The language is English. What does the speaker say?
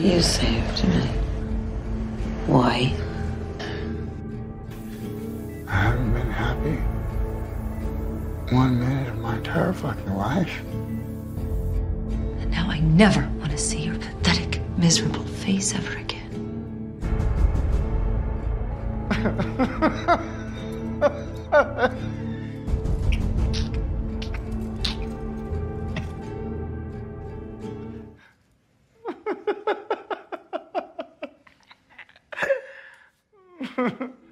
You saved me. Why? I haven't been happy 1 minute of my entire fucking life. And now I never want to see your pathetic, miserable face ever again. Ha ha ha.